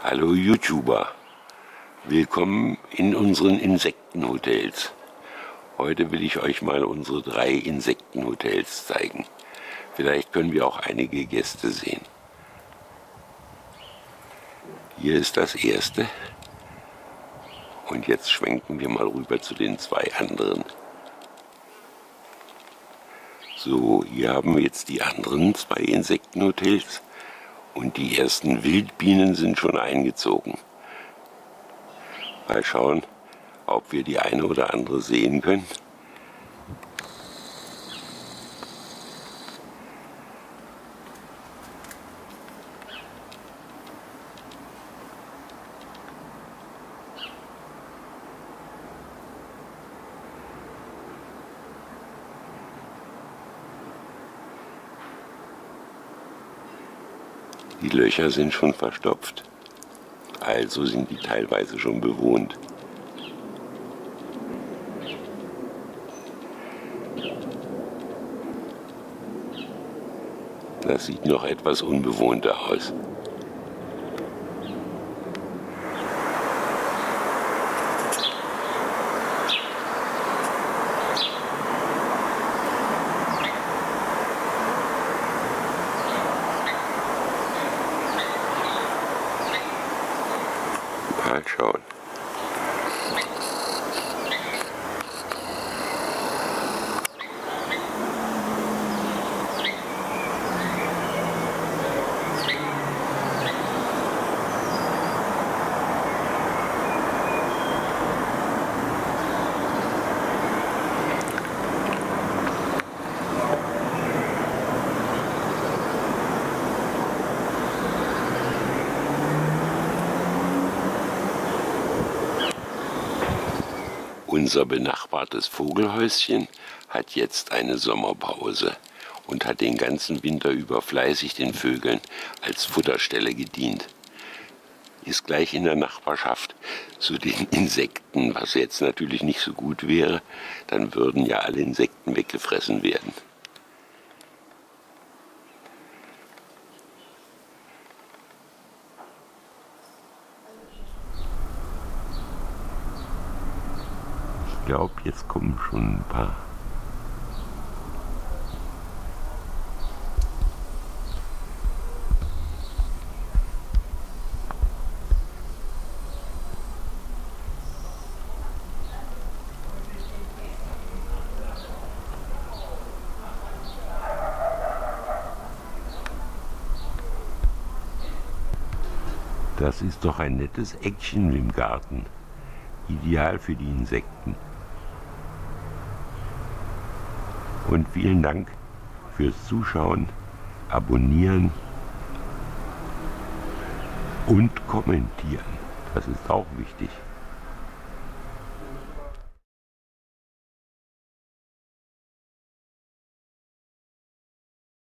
Hallo YouTuber, willkommen in unseren Insektenhotels. Heute will ich euch mal unsere 3 Insektenhotels zeigen. Vielleicht können wir auch einige Gäste sehen. Hier ist das erste und jetzt schwenken wir mal rüber zu den 2 anderen. So, hier haben wir jetzt die anderen 2 Insektenhotels. Und die ersten Wildbienen sind schon eingezogen. Mal schauen, ob wir die eine oder andere sehen können. Die Löcher sind schon verstopft, also sind die teilweise schon bewohnt. Das sieht noch etwas unbewohnter aus. Mal schauen. Unser benachbartes Vogelhäuschen hat jetzt eine Sommerpause und hat den ganzen Winter über fleißig den Vögeln als Futterstelle gedient. Ist gleich in der Nachbarschaft zu den Insekten, was jetzt natürlich nicht so gut wäre, dann würden ja alle Insekten weggefressen werden. Ich glaube, jetzt kommen schon ein paar. Das ist doch ein nettes Eckchen im Garten. Ideal für die Insekten. Und vielen Dank fürs Zuschauen, Abonnieren und Kommentieren. Das ist auch wichtig.